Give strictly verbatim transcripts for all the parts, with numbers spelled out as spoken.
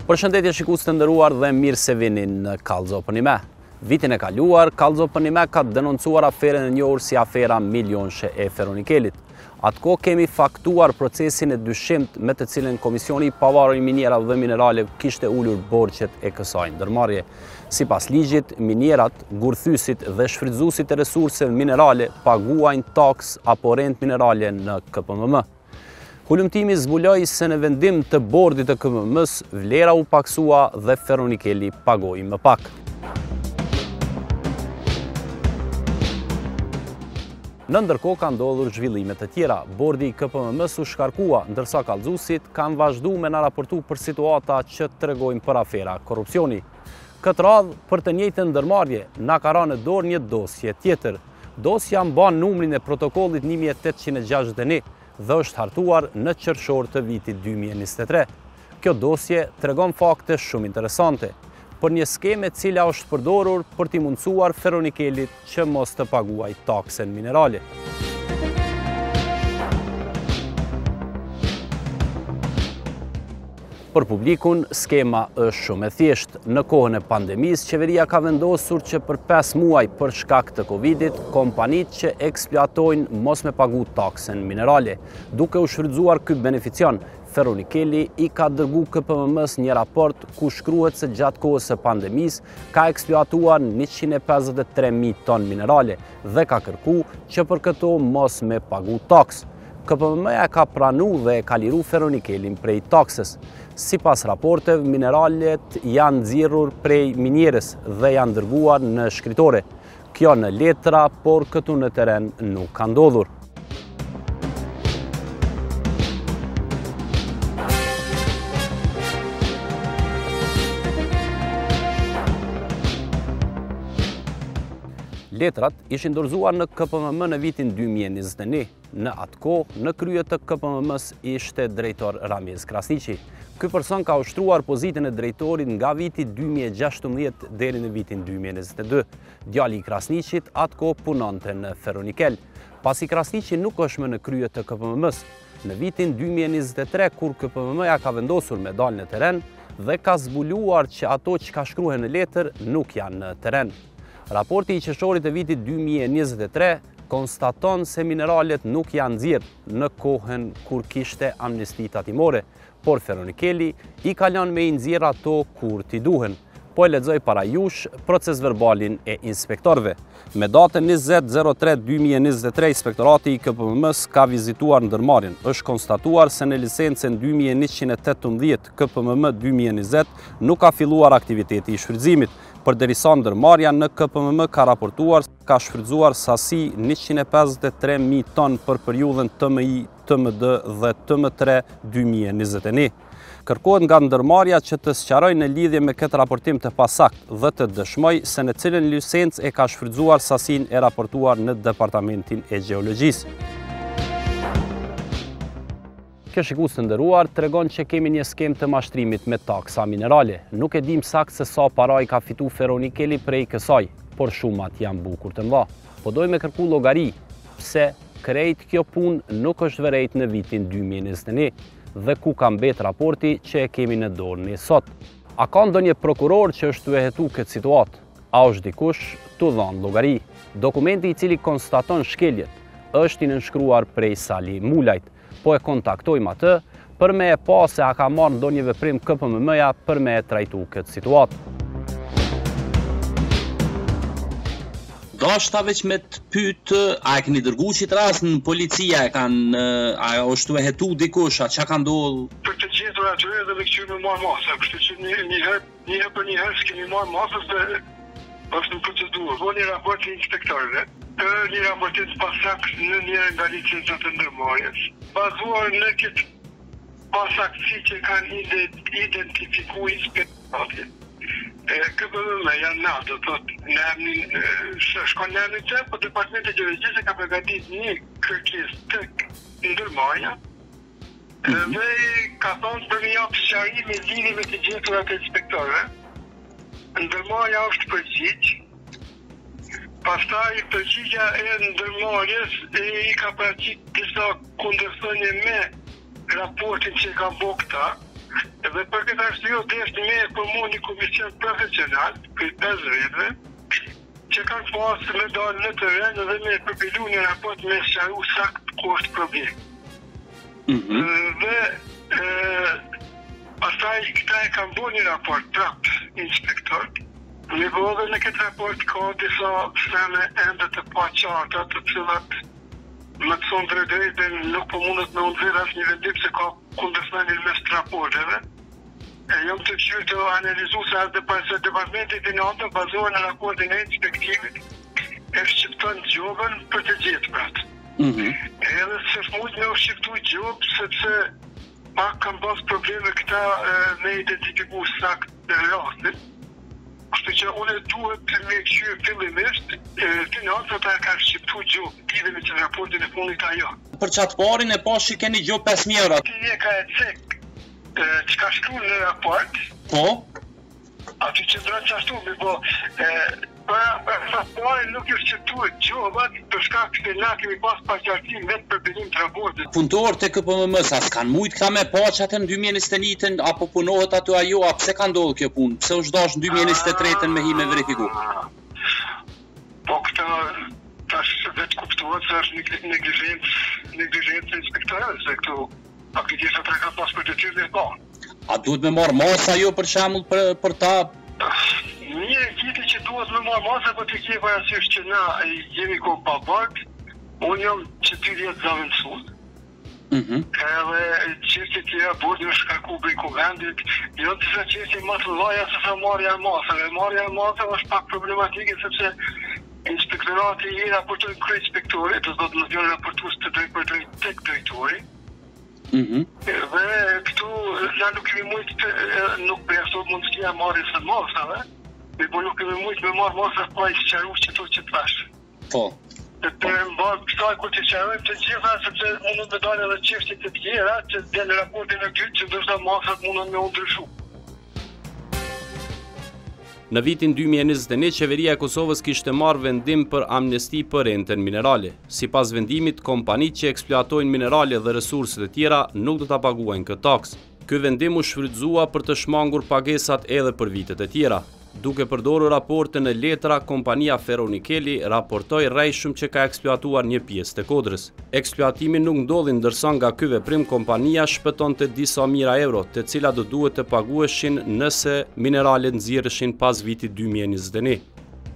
Përshëndetje shikues të nderuar dhe mirë se vini në Kallëzo për një me. Vitin e kaluar, Kallëzo për një me ka denoncuar aferën e njohur si afera Milionshë e Feronikelit. Atko kemi faktuar procesin e dyshimt me të cilën Komisioni i Pavarur i Minierave dhe Mineraleve kishte ulur borxhet e kësaj ndërmarrje. Sipas ligjit, minierat, gurthysit dhe shfrytëzuesit e resurseve minerale paguajnë taks apo rent minerale në K P M M. Hulumtimi zbuloi se në vendim të bordit të K P M M-s, vlera u paksua dhe Feronikeli pagoi më pak. Në ndërkohë ka ndodhur zhvillime të tjera. Bordi i K P M M-s u shkarkua, ndërsa kallëzuesit kanë vazhduar me na raportu për situata që tregojnë për afera korrupsioni. Këtë radhë, për të njëjtën ndërmarrje, na ka rënë në dorë një dosje tjetër. Dosja mban numrin e protokollit një mijë e tetëqind e gjashtëdhjetë e një dhe është hartuar në qershor të vitit dy mijë e njëzet e tre. Kjo dosje tregon fakte shumë interesante për një skemë e cila është përdorur për t'i mundësuar Feronikelit që mos të paguaj taksen minerale. Për publikun, skema është shumë e thjeshtë. Në kohën e pandemisë, qeveria ka vendosur që për pesë muaj për shkak të Covidit, kompanitë që eksploatojnë mos me pagu taksen minerale. Duke u shfrytzuar ky beneficion, Feronikeli i ka dërgu K P M M-s një raport ku shkruhet se gjatë kohës së pandemisë ka eksploatuar njëqind e pesëdhjetë e tre mijë ton minerale dhe ka kërku që për këto mos me pagu taks. K P M M-ja ka pranu dhe e ka liru Feronikelin prej taksës. Sipas raporteve, mineralet janë nxjerrur prej minierës dhe janë dërguar në shkritore. Kjo në letra, por këtu në teren nuk ka ndodhur. Letrat ishin dorëzuar në K P M M në vitin dy mijë e njëzet e një. Në atë kohë, në krye të K P M M-s ishte drejtor Ramiz Krasniqi. Ky person ka ushtruar pozitën e drejtorit nga viti dy mijë e gjashtëmbëdhjetë deri në vitin dy mijë e njëzet e dy. Djali i Krasniqit atë kohë punonte në Feronikel. Pasi Krasniqi nuk është më në krye të K P M M-s, në vitin dy mijë e njëzet e tre kur K P M M-ja ka vendosur me dalë në teren dhe ka zbuluar që ato që ka shkruar në letër nuk janë në teren. Raporti i qershorit e vitit dy mijë e njëzet e tre konstaton se mineralet nuk janë nxjerrë në kohën kur kishte amnesti tatimore, por Feronikeli i ka lënë me i nxjerr ato kur t'i duhen. Po e lexoj para jush proces verbalin e inspektorëve. Me datën njëzet zero tre dy mijë e njëzet e tre, Inspektorati i K P M M-s ka vizituar ndërmarrjen. Është konstatuar se në licencën dy mijë e njëqind e tetëmbëdhjetë K P M M dy mijë e njëzet nuk ka filluar aktiviteti i shfrytëzimit. Përderisa ndërmarrja në K P M M ka raportuar ka shfrytzuar sasi njëqind e pesëdhjetë e tre mijë ton për periudhën T M I, T M D dhe T M tre dy mijë e njëzet e një. Kërkohet nga ndërmarrja që të sqarojë në lidhje me këtë raportim të pasakt dhe të dëshmoj se në cilën licencë e ka shfrytzuar sasinë e raportuar në Departamentin e Gjeologjisë. Kjo shikues të nderuar tregon që kemi një skemë të mashtrimit me taksa minerale. Nuk e dim sakt se sa para i ka fitu Feronikeli prej kësaj, por shumat janë bukur të mëdha. Po dojmë me kërku llogari pse krejt kjo punë nuk është vërejt në vitin dy mijë e njëzet e një dhe ku ka mbet raporti që e kemi në dorë ne sot. A ka ndonjë prokuror që është të hetu këtë situatë? A është dikush të dhënë llogari? Dokumenti i cili konstaton shkeljet është i nënshkruar prej Sali Mulajt. Po e kontaktojmë atë për me e pa se a ka marrë ndonjë veprim K P M M-ja për me e trajtu këtë situatë. Dashta veç me të pyet, a e keni dërguar qit rast në policia, e kanë a është e hetu dikush, a çka ka ndodhur? Për të gjetur aty edhe me këtu me marr masa, kështu që një një herë, një herë për një herë s'kemi marr masën se është në procedurë. Voni raport të inspektorëve. Për një raportim të pasakt në njëra nga licencat e ndërmarrjes. Bazuar në këtë pasaktësi që kanë identifikuar inspektorët. K P M M janë natë, do thotë, në emnin, shkon në emnin të, po Departamenti i Gjeologjisë ka përgatitur një kërkesë tek ndërmarrja dhe ka thonë për një japë sqarim me lidhje me të gjeturat e inspektorëve. Ndërmarrja është përgjigj. Pastaj përgjigja e ndërmarrjes i ka paraqitur disa kundërshënie me raportin që ka bërë këta, dhe për këtë është jo deshtë me e përmu një komision profesional, për pesë vetëve, që kanë pasë me dalë në teren dhe me përpilu një raport me sqaru sakt ku është problem. Mm-hmm. Dhe e, pastaj këta e kanë bo një raport prap inspektor. Një bodhe në këtë raport ka disa sene ende të pa qarta të cilat më të thonë drejtën nuk po mundet me undhir as një vendim se ka kundërshënien mes raporteve. E jam të qyrë të analizu se as departamenti financa bazohen në raportin e inspektivit e shqipton gjobën për të gjithë pratë. Mm-hmm. Edhe se mund me u shqiptu gjobë sepse pak kam pas probleme këta e, me identifiku sakt në rastin. Kështu që unë duhet të me këshyrë fillimisht, financa ta ka shqiptu gjobë, t'i me që raportin e fundit ajo. Për qatë parin e pashi keni gjobë pesë mijë euro. Ti e ka e cek, që ka shkru në raport. Po? Aty që ndronë që ashtu, mi po, për sa parin nuk ju shqiptu e gjobat, për shkak që na kemi pas paqartim vetë për bilim të raportit. Punëtor të K P M M-s, as kanë mujt këta me pa që atën dy mijë e njëzet e njëtën, apo punohet ato ajo, a pse ka ndodhë kjo punë? Pse u shdash në dy mijë e njëzet e tretën me hi me verifiku? Po këta, tash vetë kuptohet se është neglijencë, neglijencë inspektorale, se këtu aktiviteta të ka pas për detyrë dhe pa. A duhet me marrë masa jo për shembull për, për ta? Një kiti që duhet me marrë masa, po të kje parasysh që na jemi ko pa bërë, unë jam që ty vjetë zavendësus, mm-hmm. edhe qështë tjera bërë në shkaku bëj kuvendit, jo të se qështë më të laja se sa marrja e masave. Marrja e masave është pak problematike, sepse inspektorati i raportojnë kërë inspektorit, do të në vjone raportus të drejt për drejt tek drejtori. Mm-hmm. Dhe këtu na nuk kemi mujtë, nuk për jasot mundësia marrjes së masave, dhe po nuk kemi mujtë me marrë masa pa i sqaru që to që të vashë. Po. Dhe për mbarë kësaj kur të sqarojmë të gjitha, sepse mundën me dalë edhe çështje të tjera, që dhe në raportin e dytë që ndërsa masat mundën me u ndryshu. Në vitin dy mijë e njëzet e një, qeveria e Kosovës kishte marrë vendim për amnesti për rentën minerale. Sipas vendimit, kompanitë që eksploatojnë minerale dhe resurset e tjera nuk do ta paguajnë këtë taks. Ky vendim u shfrytëzua për të shmangur pagesat edhe për vitet e tjera. Duke përdorur raporte në letra, kompania Ferronikeli raportoi rrejshëm që ka eksploatuar një pjesë të kodrës. Eksploatimi nuk ndodhi ndërsa nga ky veprim kompania shpëtonte disa mijëra euro, të cilat do duhet të paguheshin nëse mineralet nxirreshin pas vitit dy mijë e njëzet e një.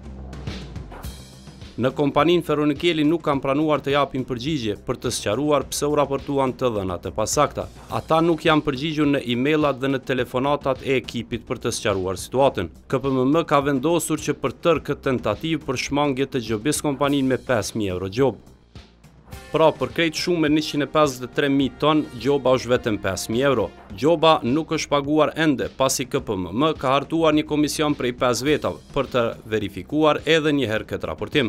Në kompaninë Ferronikeli nuk kanë pranuar të japin përgjigje për të sqaruar pse u raportuan të dhënat e pasakta. Ata nuk janë përgjigjur në emailat dhe në telefonatat e ekipit për të sqaruar situatën. K P M M ka vendosur që për tërë këtë tentativë për shmangje të gjobis kompaninë me pesë mijë euro gjob. Pra, për krejt shumë e njëqind e pesëdhjetë e tre mijë ton, gjoba është vetëm pesë mijë euro. Gjoba nuk është paguar ende, pasi K P M M ka hartuar një komision prej pesë vetave për të verifikuar edhe një herë këtë raportim.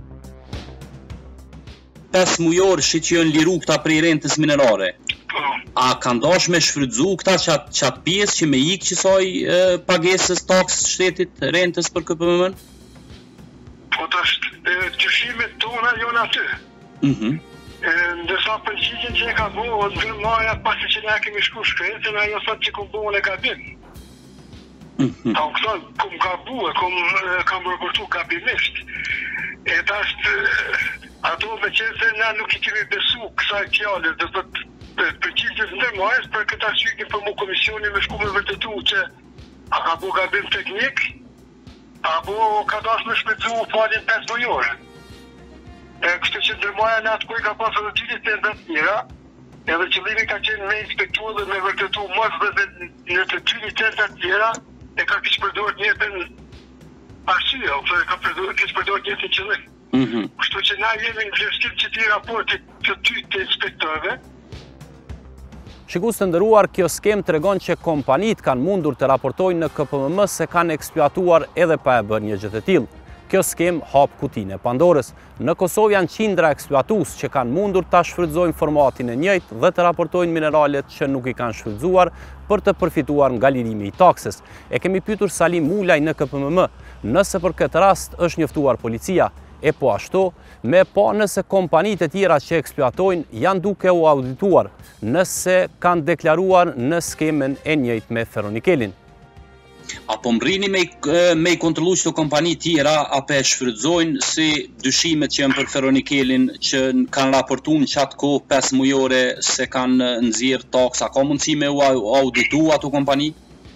pesë mujor shi që janë liru këta prej rentës minerare. A kanë dash me shfrytzu këta qatë qat pjesë që me ikë qësoj e, pagesës taksës shtetit rentës për K P M M-n? Po të është qëshimet tona jonë aty. Mhm. Ndërsa përgjigjen që e ka bo, ndërmarja pasi që ne kemi shku shkretën, ajo sot që kom bo në gabim. Mm-hmm. Ta u këton, kom gabu e kom, kam raportu gabimisht. E ta është, ato me qenë se na nuk i kemi besu kësaj fjallës, dhe të përgjigjes ndërmarjes për këtë arsye kemi përmu komisioni me shku me vërtetu që a ka bo gabim teknik, apo ka dash me shpetsu falin pesë mujore. Kështu që ndërmarja në atë kuj ka pasë edhe dy licenca të tjera, edhe qëllimi ka qenë me inspektu dhe me vërtetu mos dhe në të dy licenca të tjera, e ka kishë përdojt njëtën arsye, ose ka kishë përdojt njëtën qëllim. Mm-hmm. Kështu që na jemi në vlerësim që ti raportit të ty të inspektorëve. Shikues të nderuar, kjo skem tregon që kompanitë kanë mundur të raportojnë në K P M M se kanë eksploatuar edhe pa e bërë një gjë të tillë. Kjo skem hap kutinë e Pandorës. Në Kosovë janë qindra eksploatues që kanë mundur ta shfrytëzojnë formatin e njëjtë dhe të raportojnë mineralet që nuk i kanë shfrytëzuar për të përfituar nga lirimi i taksës. E kemi pyetur Salim Mulaj në K P M M nëse për këtë rast është njoftuar policia. E po ashtu, me po nëse kompanitë e tjera që eksploatojnë janë duke u audituar, nëse kanë deklaruar në skemen e njëjtë me ferronikelin. Apo mrini me, me i kontrolu që të kompani tjera, apo e shfrytëzojnë si dyshimet që janë për ferronikelin që kanë raportu në qatë kohë pesë mujore se kanë nxjerrë taks, a ka mundësi me u auditu ato kompani?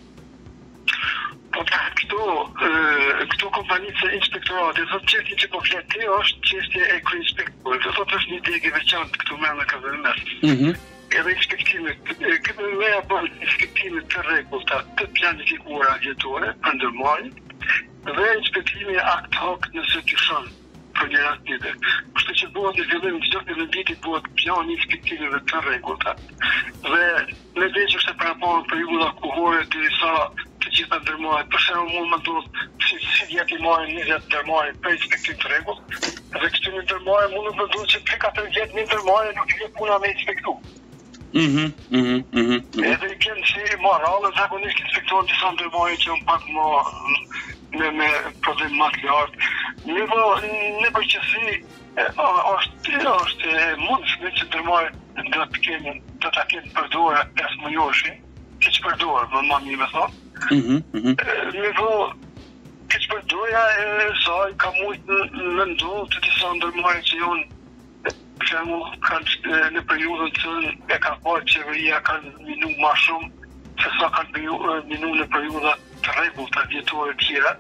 Po këto, këto kompanitë se inspektorate, thotë qështje që po flet ti është qështje e kryinspektorit, thotë është një degë veçantë këtu me në K V M S. Mhm. Edhe inspektimet, këtë me e bërë inspektimet të rregullta të planifikuara vjetore për ndërmarrjen dhe inspektimi akt hoc nëse dyshon për një rast tjetër. Kështu që bëhet në fillim çdo fillim viti bëhet plani inspektimeve të rregullta. Dhe në veç është e paraportur periudha kohore derisa të gjitha ndërmarrjet, për shembull mund të ndodhë si si vjet i marrin njëzet ndërmarrje për inspektim të rregullt, dhe këto ndërmarrje mund të ndodhë që tre katër vjet në ndërmarrje nuk vjen puna me inspektu. Mhm, mhm, mhm. Edhe i kënë si morale, zakonisht inspektorën disa ndërmarrje që janë pak më me, me problem më të lartë. Në në përgjithësi është është mundshme që ndërmarrjet do të kenë do ta kenë përdorur pesë mujoshi, siç përdor, më më mirë më thonë. Mhm, mhm. Në siç përdorja e saj ka mujtë në ndodhë të disa ndërmarrje që janë për shembull, kanë në periudhën që e ka parë qeveria kanë minu më shumë se sa kanë minu në periudha të rregullta vjetore të tjera.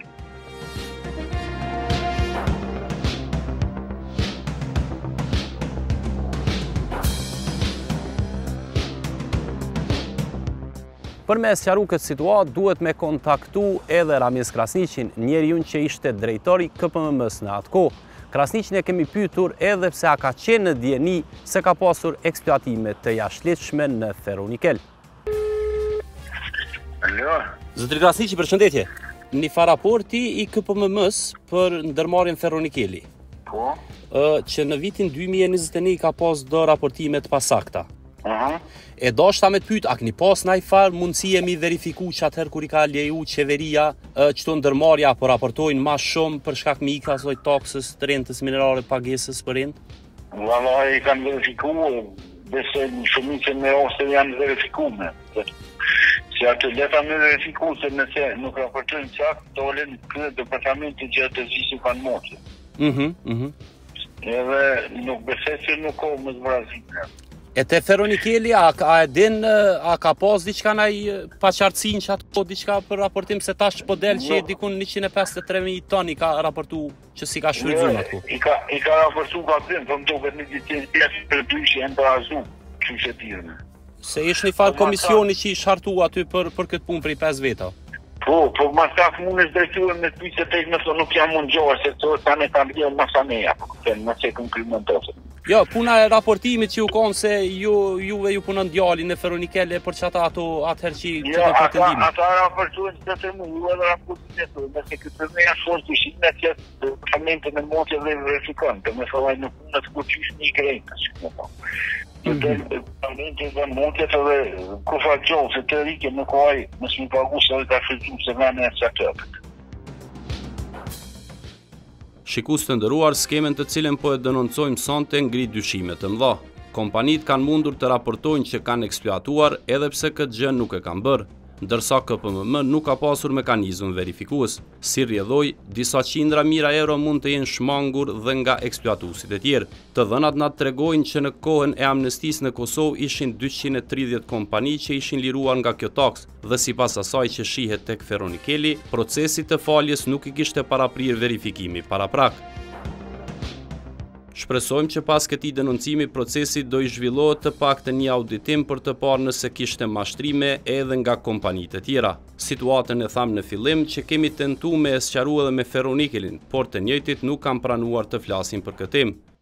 Për me sqaru këtë situatë, duhet me kontaktu edhe Ramiz Krasniqin, njeriun që ishte drejtori K P M M-s në atë kohë. Krasniqin e kemi pyetur edhe pse a ka qenë në dieni se ka pasur eksploatime të jashtëligjshme në ferronikel. Alo. Zotri Krasniqi, përshëndetje. Një fa raporti i K P M M-s për ndërmarrjen ferronikeli. Po. Që në vitin dy mijë e njëzet e një ka pas do raportime të pasakta. Aha. E dashta me të pyet, a keni pas ndaj farë mundësi mi verifiku që atëherë kur i ka leju qeveria çto ndërmarrja apo raportojnë më shumë për shkak me ikë asoj taksës të rentës minerale pagesës për rent? Vallahi i kanë verifikuar, besoj në shumicën e ose janë verifikuar. Si atë leta me verifiku se nëse nuk raportojnë qartë, dolen këtë departamentin që atë zhisi kanë moqë. Mhm, mhm. Edhe nuk besoj se nuk ka më zbrazime. E te ferronikeli, a, a e din, a ka pas diçka naj paqartësinë që atë po diçka për raportim se tash po del që dikun njëqind e pesëdhjetë e tre mijë ton i ka raportu që si ka shfrytzuar atë. I ka i ka raportu ka prim, po më duket në ditë pjesë për dyshi e mbarazu, kështu që dirnë. Se ish një farë komisioni që i shartu aty për për këtë punë për i pesë veta. Po, po ma staf mund është drejtuar me të pyjtë të nëse nuk jam mund gjohë, se të ta ne kam bjerë ma saneja, se në që këm krimentosë. Jo, puna e raportimit që ju konë se ju, juve ju punën djali në ferronikele për që ata ato atëherë që jo, të pretendime. Jo, ata raportuën që të mu, ju edhe raportin e të, nëse këtë me janë shosë të shimë që departamentin e motë dhe verifikon, të me thëvaj në punë të kuqysh një krejtë, që në po. Të departamentin dhe motë dhe kufa gjohë, se të rike në kohaj, mësë më pagu se dhe ka shëzum se vene e sa tëpët. Shikus të ndëruar, skemen të cilën po e denoncojmë sonte ngri dyshime të mëdha. Kompanit kanë mundur të raportojnë që kanë eksploatuar edhe pse këtë gjë nuk e kanë bërë, ndërsa K P M M nuk ka pasur mekanizëm verifikues. Si rrjedhoi, disa qindra mijëra euro mund të jenë shmangur dhe nga eksploatuesit e tjerë. Të dhënat na tregojnë që në kohën e amnestisë në Kosovë ishin dyqind e tridhjetë kompani që ishin liruar nga kjo taks dhe sipas asaj që shihet tek ferronikeli, procesi të faljes nuk i kishte paraprirë verifikimi paraprak. Shpresojmë që pas këtij denoncimi procesi do i zhvillohet të paktën një auditim për të parë nëse kishte mashtrime edhe nga kompanitë e tjera. Situatën e tham në fillim që kemi tentuar me e sqaruar edhe me ferronikelin, por të njëjtit nuk kanë pranuar të flasin për këtë temë.